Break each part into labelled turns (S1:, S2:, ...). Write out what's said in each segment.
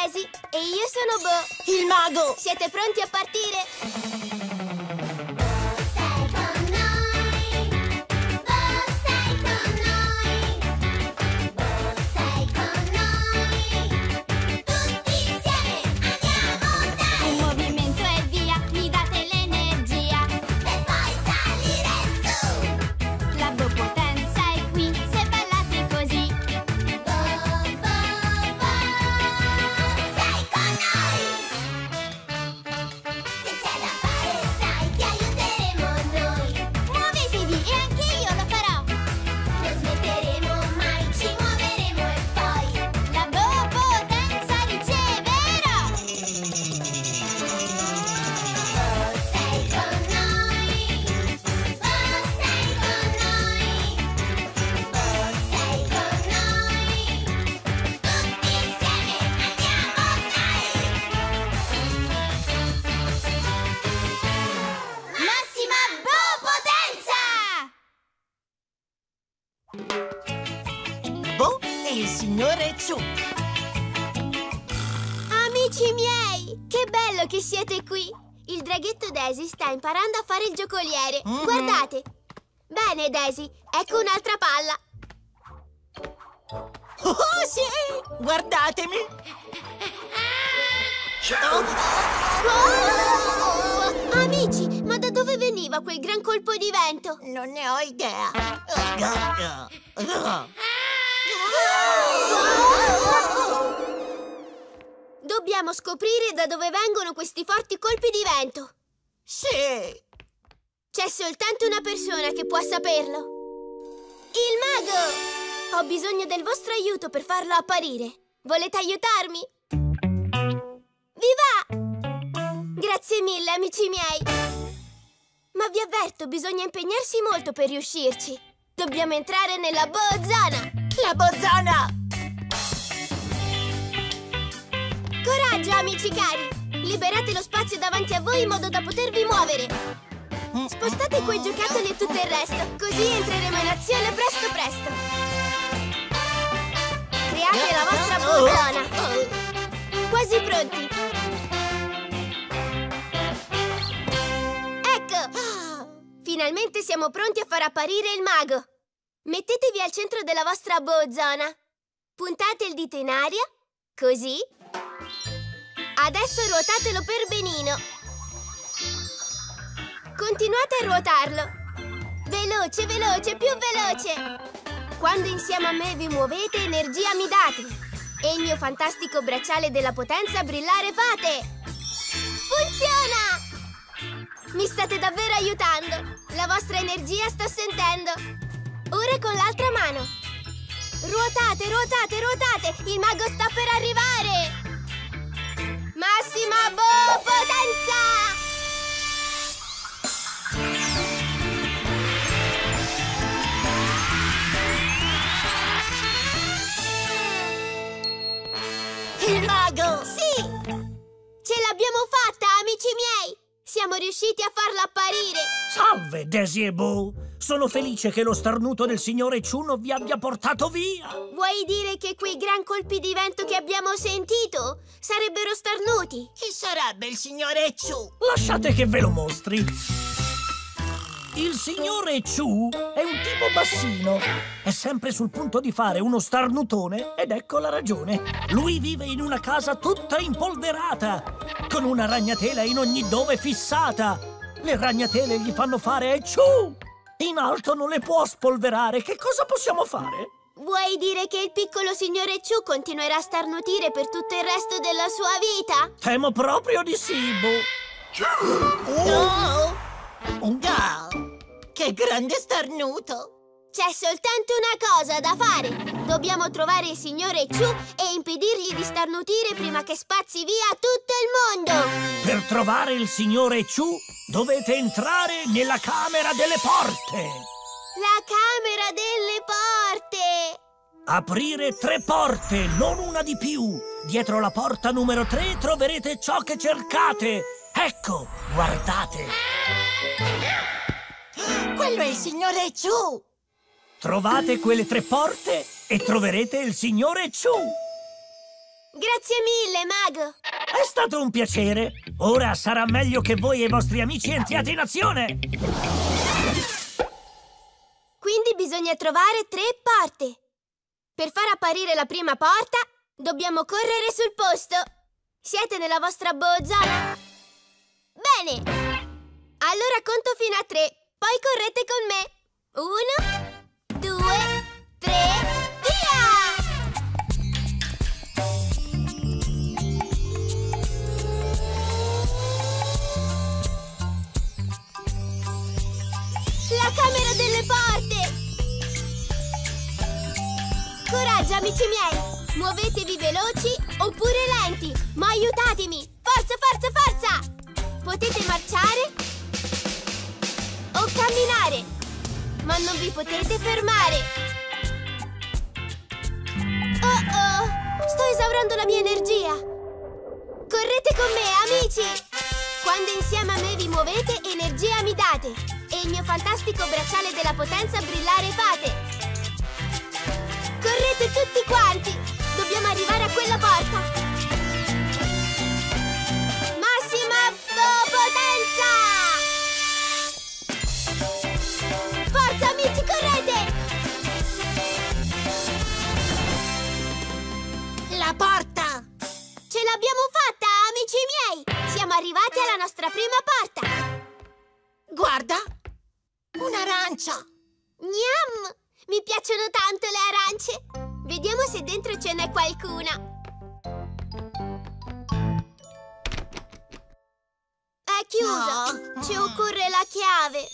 S1: Daisy e io sono Bo,
S2: il mago!
S1: Siete pronti a partire?
S2: Bo e il signore Chu.
S1: Amici miei, che bello che siete qui! Il draghetto Daisy sta imparando a fare il giocoliere. Guardate! Bene, Daisy, ecco un'altra palla.
S2: Oh, sì! Guardatemi!
S1: Oh! Amici, ma da dove veniva quel gran colpo di vento?
S2: Non ne ho idea.
S1: Dobbiamo scoprire da dove vengono questi forti colpi di vento.
S2: Sì!
S1: C'è soltanto una persona che può saperlo. Il mago! Ho bisogno del vostro aiuto per farlo apparire. Volete aiutarmi? Vi va! Grazie mille, amici miei. Ma vi avverto, bisogna impegnarsi molto per riuscirci. Dobbiamo entrare nella Bo-zona.
S2: La Bo-zona!
S1: Coraggio, amici cari! Liberate lo spazio davanti a voi in modo da potervi muovere. Spostate quei giocattoli e tutto il resto, così entreremo in azione presto presto. Create la vostra Bo-zona. Quasi pronti. Ecco! Finalmente siamo pronti a far apparire il mago. Mettetevi al centro della vostra Bo-zona. Puntate il dito in aria, così. Adesso ruotatelo per benino. Continuate a ruotarlo. Veloce, veloce, più veloce. Quando insieme a me vi muovete, energia mi date. E il mio fantastico bracciale della potenza brillare fate. Funziona! Mi state davvero aiutando. La vostra energia sto sentendo. Ora con l'altra mano. Ruotate, ruotate, ruotate. Il mago sta per arrivare. Massima Bo-potenza!
S2: Il mago!
S1: Sì! Ce l'abbiamo fatta, amici miei! Siamo riusciti a farlo apparire!
S3: Salve, Daisy e Bo! Sono felice che lo starnuto del signore Chu non vi abbia portato via!
S1: Vuoi dire che quei gran colpi di vento che abbiamo sentito sarebbero starnuti?
S2: Chi sarebbe il signore Chu?
S3: Lasciate che ve lo mostri! Il signore Chu è un tipo bassino. È sempre sul punto di fare uno starnutone ed ecco la ragione. Lui vive in una casa tutta impolverata, con una ragnatela in ogni dove fissata. Le ragnatele gli fanno fare Chu! In alto non le può spolverare. Che cosa possiamo fare?
S1: Vuoi dire che il piccolo signore Chu continuerà a starnutire per tutto il resto della sua vita?
S3: Temo proprio di sì, Bo.
S2: Oh! Che grande starnuto!
S1: C'è soltanto una cosa da fare. Dobbiamo trovare il signore Chu e impedirgli di starnutire prima che spazzi via tutto il mondo.
S3: Per trovare il signore Chu dovete entrare nella Camera delle Porte.
S1: La Camera delle Porte!
S3: Aprire 3 porte, non una di più. Dietro la porta numero 3 troverete ciò che cercate. Ecco, guardate.
S2: Quello è il signore Chu!
S3: Trovate quelle 3 porte e troverete il signore Chu.
S1: Grazie mille, mago!
S3: È stato un piacere. Ora sarà meglio che voi e i vostri amici entriate in azione.
S1: Quindi bisogna trovare 3 porte. Per far apparire la prima porta, dobbiamo correre sul posto. Siete nella vostra zona? Bene! Allora conto fino a 3, poi correte con me. 1, 2, 3, via! La camera delle porte! Coraggio, amici miei! Muovetevi veloci oppure lenti, ma aiutatemi! Forza, forza, forza! Potete marciare o camminare, ma non vi potete fermare. Oh, sto esaurendo la mia energia. Correte con me, amici! Quando insieme a me vi muovete, energia mi date e il mio fantastico bracciale della potenza brillare fate. Correte tutti quanti! Dobbiamo arrivare a quella porta! Massima potenza! Forza, amici, correte!
S2: La porta!
S1: Ce l'abbiamo fatta, amici miei! Siamo arrivati alla nostra prima porta!
S2: Guarda! Un'arancia!
S1: Gnam! Mi piacciono tanto le arance! Vediamo se dentro ce n'è qualcuna! È chiusa!
S2: No.
S1: Ci occorre la chiave!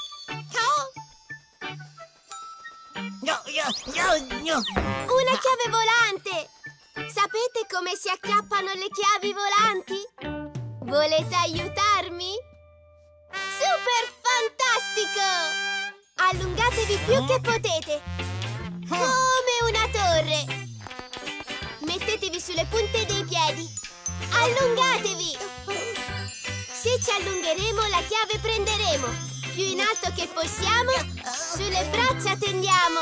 S1: Una chiave volante! Sapete come si acchiappano le chiavi volanti? Volete aiutarmi? Super fantastico! Allungatevi più che potete! Come una torre! Mettetevi sulle punte dei piedi! Allungatevi! Se ci allungheremo, la chiave prenderemo! Più in alto che possiamo, sulle braccia tendiamo!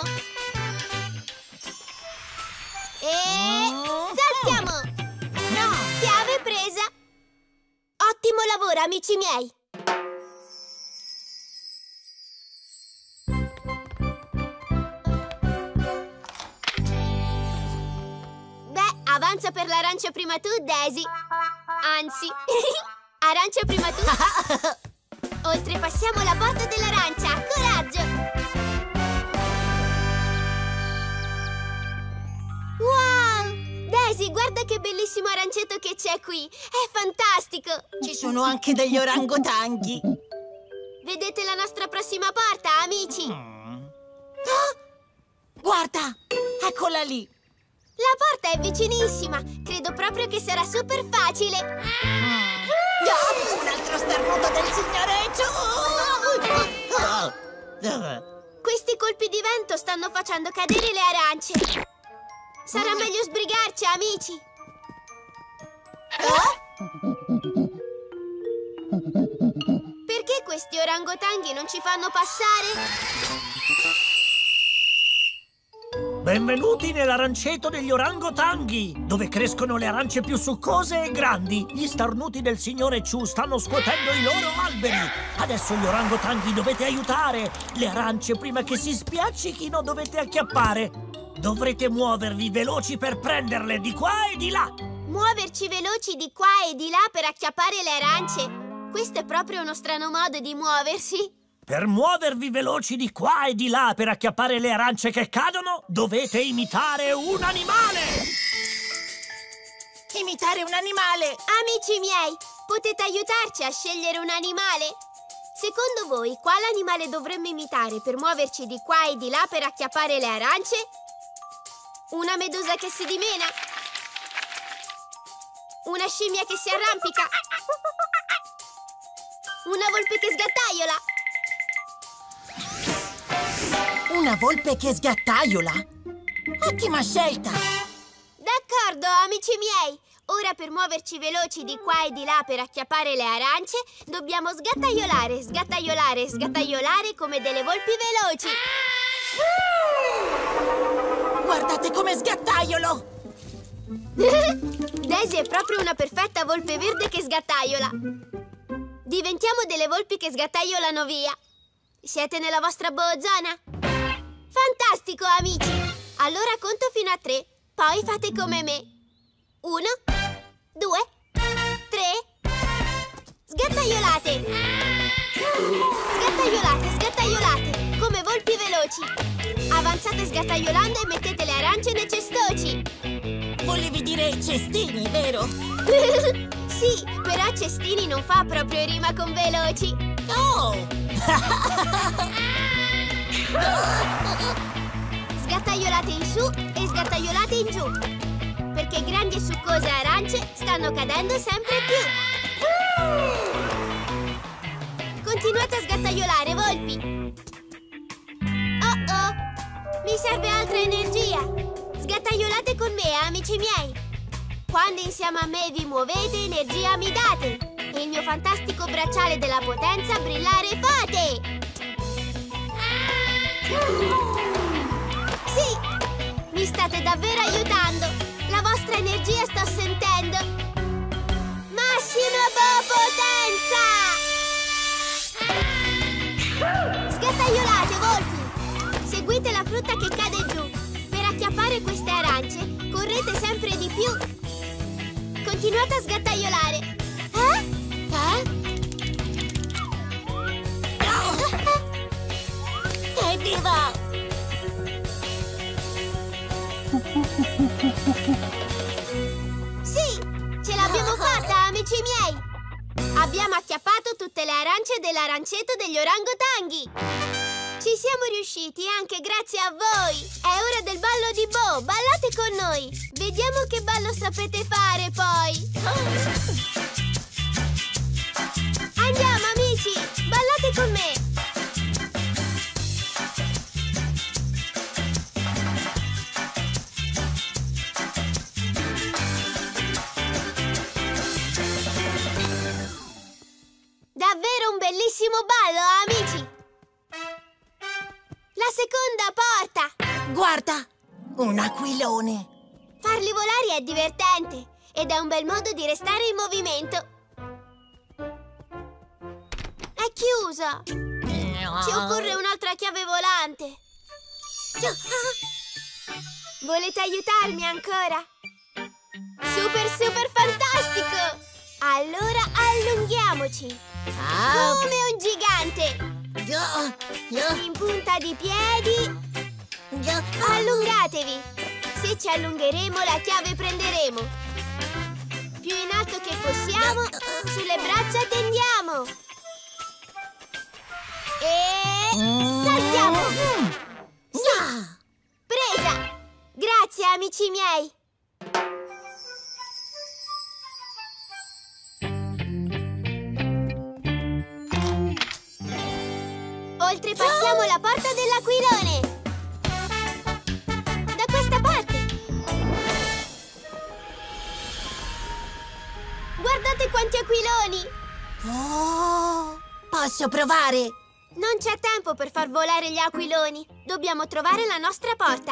S1: E saltiamo! Chiave presa! Ottimo lavoro, amici miei! Avanza per l'arancia prima tu, Daisy. Anzi, arancia prima tu. Oltrepassiamo la porta dell'arancia. Coraggio! Wow! Daisy, guarda che bellissimo arancetto che c'è qui. È fantastico!
S2: Ci sono anche degli orangotanghi.
S1: Vedete la nostra prossima porta, amici?
S2: Guarda! Eccola lì!
S1: La porta è vicinissima! Credo proprio che sarà super facile!
S2: Un altro starnuto del signore Chu!
S1: Questi colpi di vento stanno facendo cadere le arance! Sarà meglio sbrigarci, amici! Perché questi orangotanghi non ci fanno passare?
S3: Benvenuti nell'aranceto degli orangotanghi, dove crescono le arance più succose e grandi. Gli starnuti del signore Chu stanno scuotendo i loro alberi. Adesso gli orangotanghi dovete aiutare. Le arance, prima che si spiaccichino, dovete acchiappare. Dovrete muovervi veloci per prenderle di qua e di là.
S1: Muoverci veloci di qua e di là per acchiappare le arance? Questo è proprio uno strano modo di muoversi.
S3: Per muovervi veloci di qua e di là per acchiappare le arance che cadono, dovete imitare un animale!
S2: Imitare un animale!
S1: Amici miei, potete aiutarci a scegliere un animale? Secondo voi, quale animale dovremmo imitare per muoverci di qua e di là per acchiappare le arance? Una medusa che si dimena? Una scimmia che si arrampica? Una volpe che sgattaiola?
S2: Una volpe che sgattaiola? Ottima scelta!
S1: D'accordo, amici miei! Ora per muoverci veloci di qua e di là per acchiappare le arance, dobbiamo sgattaiolare, sgattaiolare, sgattaiolare come delle volpi veloci!
S2: Guardate come sgattaiolo!
S1: Daisy è proprio una perfetta volpe verde che sgattaiola. Diventiamo delle volpi che sgattaiolano via. Siete nella vostra zona? Fantastico, amici! Allora conto fino a 3, poi fate come me. 1, 2, 3. Sgattaiolate! Sgattaiolate, sgattaiolate, come volpi veloci. Avanzate sgattaiolando e mettete le arance nei cestoci.
S2: Volevi dire cestini, vero?
S1: Sì, però cestini non fa proprio rima con veloci.
S2: Oh!
S1: Sgattaiolate in su e sgattaiolate in giù, perché grandi e succose arance stanno cadendo sempre più. Continuate a sgattaiolare, volpi. Oh, mi serve altra energia. Sgattaiolate con me, amici miei. Quando insieme a me vi muovete, energia mi date. E il mio fantastico bracciale della potenza brillare fate. Sì, mi state davvero aiutando. La vostra energia sto sentendo. Massima potenza! Sgattaiolate, volpi! Seguite la frutta che cade giù. Per acchiappare queste arance, correte sempre di più. Continuate a sgattaiolare.
S2: Evviva!
S1: Sì, ce l'abbiamo fatta, amici miei! Abbiamo acchiappato tutte le arance dell'aranceto degli orangotanghi! Ci siamo riusciti anche grazie a voi! È ora del ballo di Bo! Ballate con noi! Vediamo che ballo sapete fare poi! Andiamo, amici! Ballate con me! Davvero un bellissimo ballo, amici! La seconda porta!
S2: Guarda, un aquilone!
S1: Farli volare è divertente ed è un bel modo di restare in movimento. È chiusa! Ci occorre un'altra chiave volante. Volete aiutarmi ancora? Super fantastico! Allora allunghiamoci! Come un gigante! In punta di piedi! Allungatevi! Se ci allungheremo, la chiave prenderemo! Più in alto che possiamo, sulle braccia tendiamo! E... saltiamo! Sì! Presa! Grazie, amici miei! Oltrepassiamo la porta dell'aquilone! Da questa parte! Guardate quanti aquiloni!
S2: Oh, posso provare?
S1: Non c'è tempo per far volare gli aquiloni! Dobbiamo trovare la nostra porta!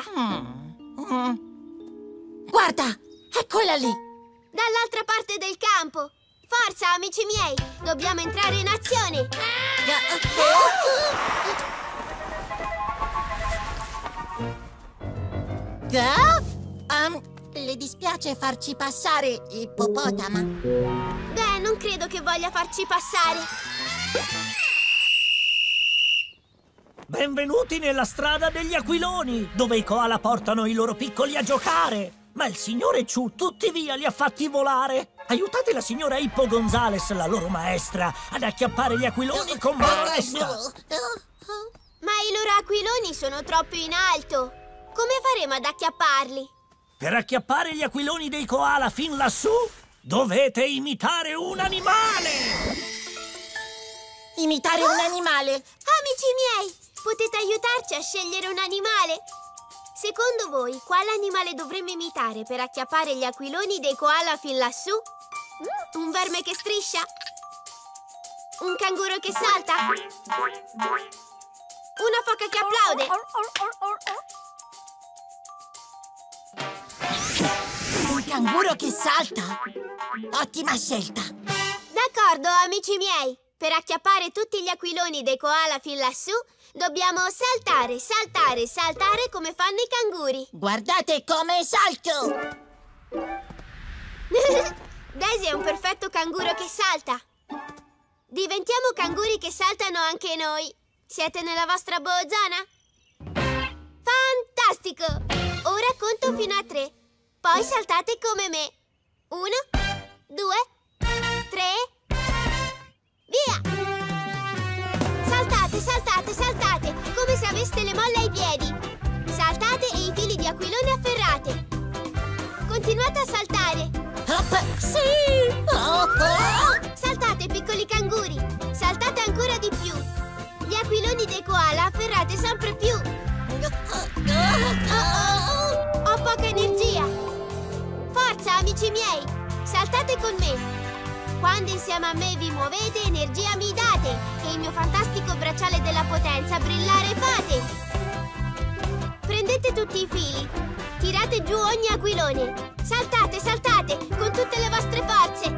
S2: Guarda, eccola lì!
S1: Dall'altra parte del campo! Forza, amici miei! Dobbiamo entrare in azione!
S2: Le dispiace farci passare, ippopotama?
S1: Beh, non credo che voglia farci passare!
S3: Benvenuti nella strada degli aquiloni, dove i koala portano i loro piccoli a giocare. Ma il signore Chu tutti via li ha fatti volare. Aiutate la signora Hippo Gonzales, la loro maestra, ad acchiappare gli aquiloni con mano resta.
S1: Ma i loro aquiloni sono troppo in alto. Come faremo ad acchiapparli?
S3: Per acchiappare gli aquiloni dei koala fin lassù, dovete imitare un animale.
S2: Imitare un animale?
S1: Amici miei, potete aiutarci a scegliere un animale? Secondo voi, quale animale dovremmo imitare per acchiappare gli aquiloni dei koala fin lassù? Un verme che striscia? Un canguro che salta? Una foca che applaude?
S2: Un canguro che salta! Ottima scelta!
S1: D'accordo, amici miei. Per acchiappare tutti gli aquiloni dei koala fin lassù, dobbiamo saltare, saltare, saltare come fanno i canguri.
S2: Guardate come salto!
S1: Daisy è un perfetto canguro che salta. Diventiamo canguri che saltano anche noi. Siete nella vostra zona? Fantastico! Ora conto fino a 3. Poi saltate come me. 1, 2, 3. Via! Saltate, saltate, saltate, come se aveste le molle ai piedi. Saltate e i fili di aquilone afferrate. Continuate a saltare.
S2: Sì!
S1: Saltate, piccoli canguri. Saltate ancora di più. Gli aquiloni dei koala afferrate sempre più. Ho poca energia. Forza, amici miei. Saltate con me. Quando insieme a me vi muovete, energia mi date e il mio fantastico bracciale della potenza brillare fate. Prendete tutti i fili, tirate giù ogni aquilone. Saltate, saltate, con tutte le vostre forze.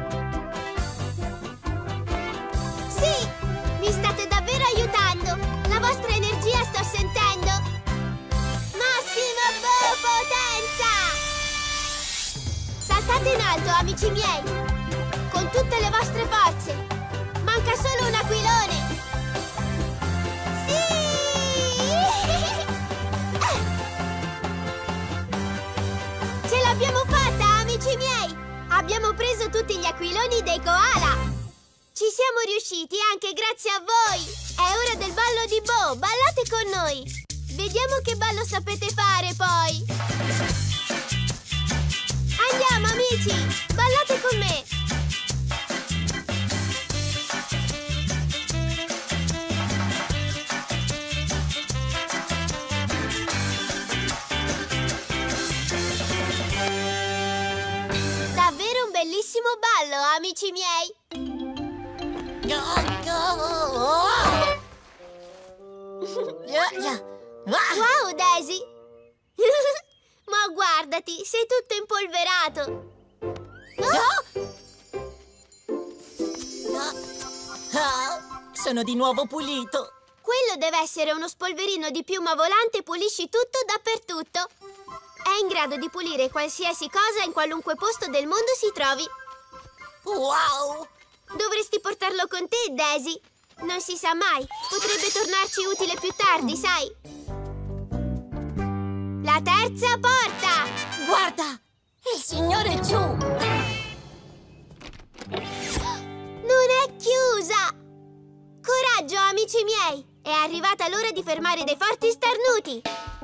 S1: Sì, mi state davvero aiutando. La vostra energia sto sentendo. Massima potenza! Saltate in alto, amici miei. Con tutte le vostre forze. Manca solo un aquilone. Sì! Ce l'abbiamo fatta, amici miei! Abbiamo preso tutti gli aquiloni dei koala. Ci siamo riusciti anche grazie a voi. È ora del ballo di Bo. Ballate con noi. Vediamo che ballo sapete fare poi. Andiamo, amici! Ballate con me! Davvero un bellissimo ballo, amici miei! Wow, Daisy! Ma guardati, sei tutto impolverato!
S2: Sono di nuovo pulito!
S1: Quello deve essere uno spolverino di piuma volante. Pulisci tutto dappertutto. È in grado di pulire qualsiasi cosa in qualunque posto del mondo si trovi.
S2: Wow!
S1: Dovresti portarlo con te, Daisy. Non si sa mai, potrebbe tornarci utile più tardi, sai? La terza porta!
S2: Guarda! Il signore Chu!
S1: Non è chiusa! Coraggio, amici miei! È arrivata l'ora di fermare dei forti starnuti!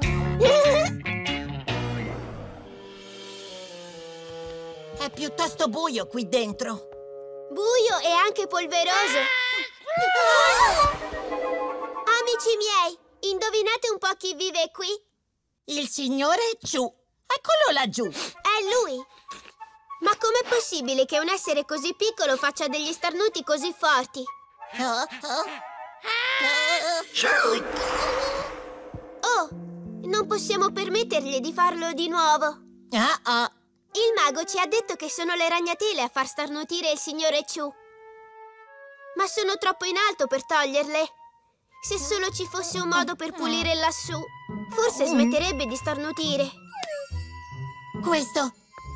S2: È piuttosto buio qui dentro!
S1: Buio e anche polveroso! Amici miei, indovinate un po' chi vive qui?
S2: Il signore Chu! Eccolo laggiù!
S1: È lui! Ma com'è possibile che un essere così piccolo faccia degli starnuti così forti? Oh, non possiamo permettergli di farlo di nuovo. Il mago ci ha detto che sono le ragnatele a far starnutire il signore Chu. Ma sono troppo in alto per toglierle. Se solo ci fosse un modo per pulire lassù, forse smetterebbe di starnutire.
S2: Questo!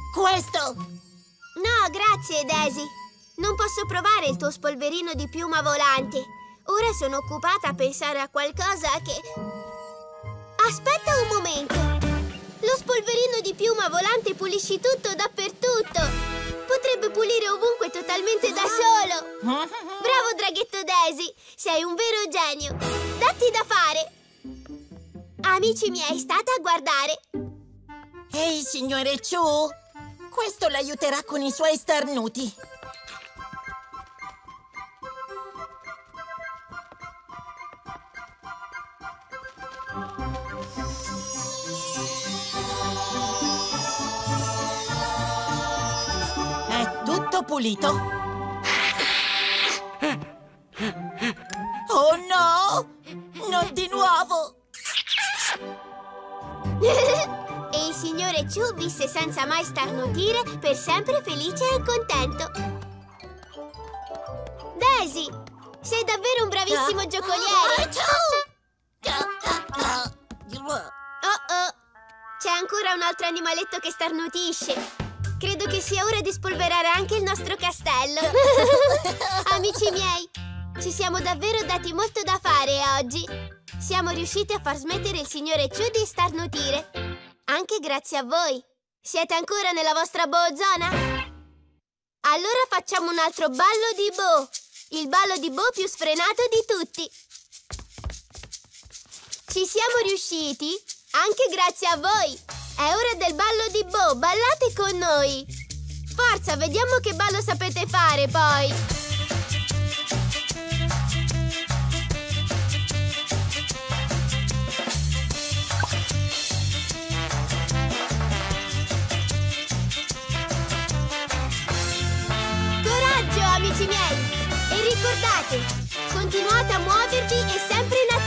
S1: No, grazie, Daisy. Non posso provare il tuo spolverino di piuma volante. Ora sono occupata a pensare a qualcosa che... Aspetta un momento! Lo spolverino di piuma volante pulisci tutto dappertutto! Potrebbe pulire ovunque totalmente da solo! Bravo, draghetto Daisy! Sei un vero genio! Datti da fare! Amici miei, state a guardare!
S2: Ehi, signore Chu! Questo l'aiuterà con i suoi starnuti! È tutto pulito! Oh no! Non di nuovo!
S1: E il signore signore Chu visse senza mai starnutire, per sempre felice e contento. Daisy, sei davvero un bravissimo giocoliere. Oh, c'è ancora un altro animaletto che starnutisce. Credo che sia ora di spolverare anche il nostro castello. Amici miei, ci siamo davvero dati molto da fare oggi. Siamo riusciti a far smettere il signore Chu di starnutire. Anche grazie a voi. Siete ancora nella vostra boozona? Allora facciamo un altro ballo di Bo. Il ballo di Bo più sfrenato di tutti. Ci siamo riusciti anche grazie a voi. È ora del ballo di Bo. Ballate con noi. Forza, vediamo che ballo sapete fare poi. Coraggio, amici miei! E ricordate, continuate a muovervi e sempre in azione.